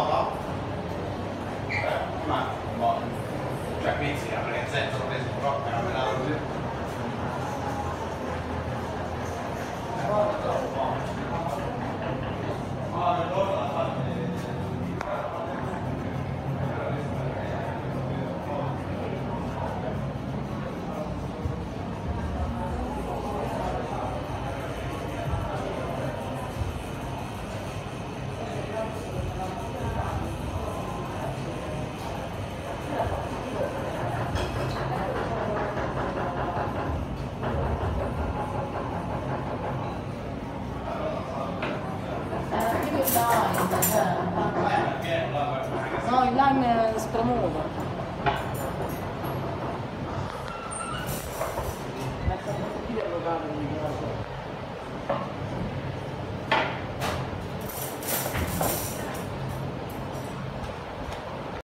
no? Ma boh, cioè pizzica, perché nel senso l'ho preso proprio caramellato così. No, il lime spremuto.